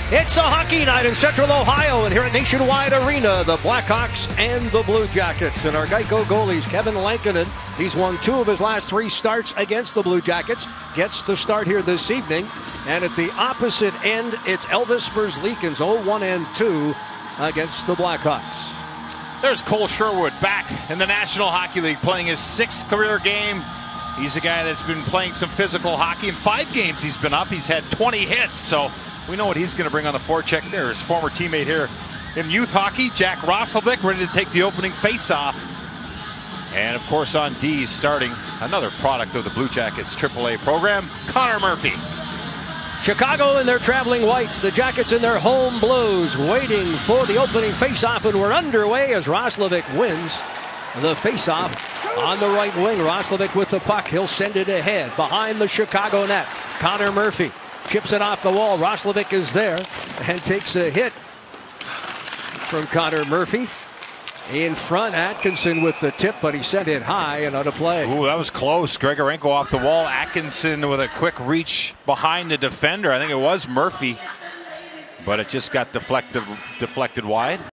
It's a hockey night in Central Ohio, and here at Nationwide Arena, the Blackhawks and the Blue Jackets. And our Geico goalies, Kevin Lankinen, he's won 2 of his last 3 starts against the Blue Jackets, gets the start here this evening. And at the opposite end, it's Elvis Merzlikins, 0-1-2 against the Blackhawks. There's Cole Sherwood back in the National Hockey League, playing his 6th career game. He's a guy that's been playing some physical hockey. In 5 games he's been up. He's had 20 hits, so we know what he's going to bring on the forecheck there. His former teammate here in youth hockey, Jack Roslovic, ready to take the opening faceoff. And of course on D, starting another product of the Blue Jackets AAA program, Connor Murphy. Chicago in their traveling whites, the Jackets in their home blues, waiting for the opening faceoff, and we're underway as Roslovic wins the faceoff on the right wing. Roslovic with the puck, he'll send it ahead behind the Chicago net. Connor Murphy chips it off the wall. Roslovic is there and takes a hit from Connor Murphy. In front, Atkinson with the tip, but he sent it high and out of play. Ooh, that was close. Grigorenko off the wall. Atkinson with a quick reach behind the defender. I think it was Murphy, but it just got deflected wide.